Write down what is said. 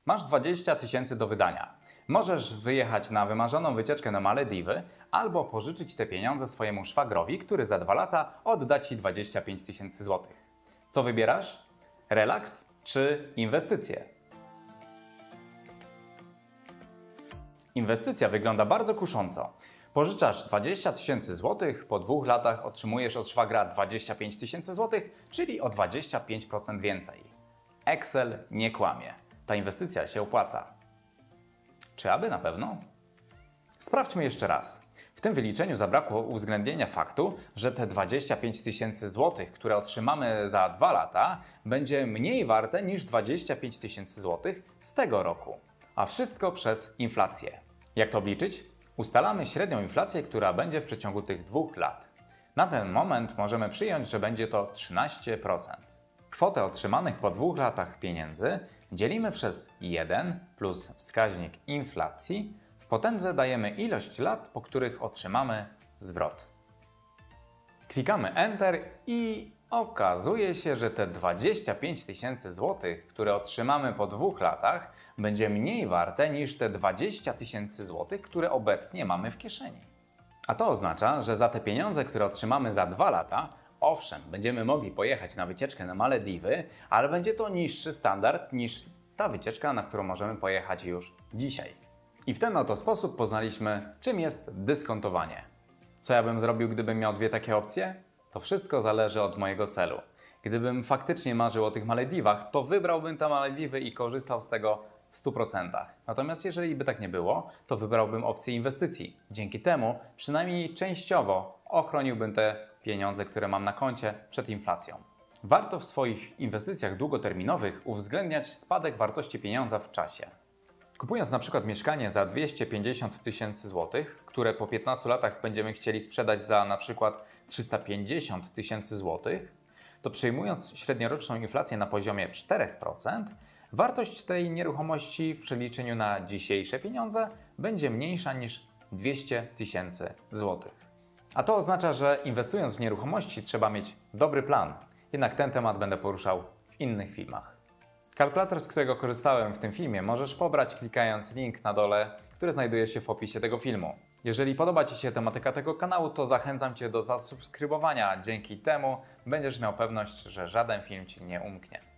Masz 20 000 do wydania. Możesz wyjechać na wymarzoną wycieczkę na Malediwy albo pożyczyć te pieniądze swojemu szwagrowi, który za 2 lata odda Ci 25 000 złotych. Co wybierasz? Relaks czy inwestycje? Inwestycja wygląda bardzo kusząco. Pożyczasz 20 000 złotych, po 2 latach otrzymujesz od szwagra 25 000 złotych, czyli o 25% więcej. Excel nie kłamie. Ta inwestycja się opłaca. Czy aby na pewno? Sprawdźmy jeszcze raz. W tym wyliczeniu zabrakło uwzględnienia faktu, że te 25 000 złotych, które otrzymamy za 2 lata, będzie mniej warte niż 25 000 złotych z tego roku. A wszystko przez inflację. Jak to obliczyć? Ustalamy średnią inflację, która będzie w przeciągu tych 2 lat. Na ten moment możemy przyjąć, że będzie to 13%. Kwotę otrzymanych po 2 latach pieniędzy dzielimy przez 1 plus wskaźnik inflacji. W potędze dajemy ilość lat, po których otrzymamy zwrot. Klikamy Enter i okazuje się, że te 25 000 złotych, które otrzymamy po 2 latach, będzie mniej warte niż te 20 000 złotych, które obecnie mamy w kieszeni. A to oznacza, że za te pieniądze, które otrzymamy za 2 lata, owszem, będziemy mogli pojechać na wycieczkę na Malediwy, ale będzie to niższy standard niż ta wycieczka, na którą możemy pojechać już dzisiaj. I w ten oto sposób poznaliśmy, czym jest dyskontowanie. Co ja bym zrobił, gdybym miał 2 takie opcje? To wszystko zależy od mojego celu. Gdybym faktycznie marzył o tych Malediwach, to wybrałbym te Malediwy i korzystał z tego w 100%. Natomiast jeżeli by tak nie było, to wybrałbym opcję inwestycji. Dzięki temu przynajmniej częściowo ochroniłbym te pieniądze, które mam na koncie przed inflacją. Warto w swoich inwestycjach długoterminowych uwzględniać spadek wartości pieniądza w czasie. Kupując na przykład mieszkanie za 250 000 złotych, które po 15 latach będziemy chcieli sprzedać za na przykład 350 000 złotych, to przyjmując średnioroczną inflację na poziomie 4%, wartość tej nieruchomości w przeliczeniu na dzisiejsze pieniądze będzie mniejsza niż 200 000 złotych. A to oznacza, że inwestując w nieruchomości trzeba mieć dobry plan. Jednak ten temat będę poruszał w innych filmach. Kalkulator, z którego korzystałem w tym filmie, możesz pobrać klikając link na dole, który znajduje się w opisie tego filmu. Jeżeli podoba Ci się tematyka tego kanału, to zachęcam Cię do zasubskrybowania. Dzięki temu będziesz miał pewność, że żaden film Ci nie umknie.